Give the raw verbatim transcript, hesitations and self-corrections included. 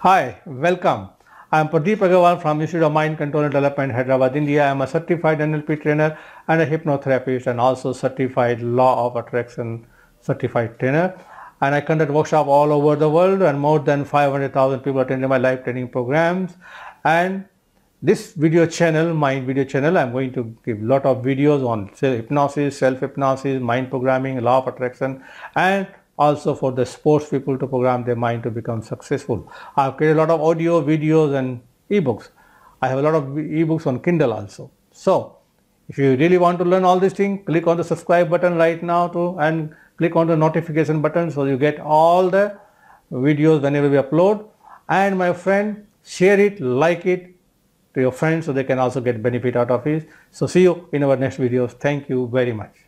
Hi, welcome. I am Pradeep Agarwal from Institute of Mind Control and Development, Hyderabad, India. I am a certified N L P trainer and a hypnotherapist and also certified Law of Attraction certified trainer. And I conduct workshops all over the world and more than five hundred thousand people attend my live training programs. And this video channel, Mind Video channel, I am going to give a lot of videos on hypnosis, self-hypnosis, mind programming, Law of Attraction, and also for the sports people to program their mind to become successful. I have created a lot of audio, videos and ebooks. I have a lot of ebooks on Kindle also. So if you really want to learn all these things, click on the subscribe button right now too, and click on the notification button so you get all the videos whenever we upload. And my friend, share it, like it to your friends so they can also get benefit out of it. So see you in our next videos. Thank you very much.